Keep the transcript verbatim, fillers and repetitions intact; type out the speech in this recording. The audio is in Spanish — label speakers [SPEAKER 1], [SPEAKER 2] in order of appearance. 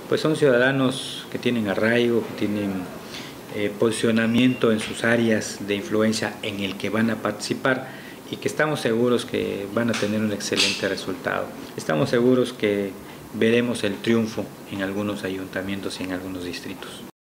[SPEAKER 1] pues son ciudadanos que tienen arraigo, que tienen eh, posicionamiento en sus áreas de influencia en el que van a participar y que estamos seguros que van a tener un excelente resultado. Estamos seguros que veremos el triunfo en algunos ayuntamientos y en algunos distritos.